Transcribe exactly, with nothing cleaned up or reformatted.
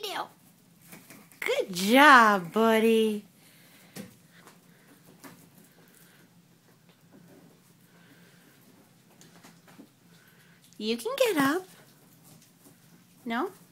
do. Good job, buddy. You can get up. No?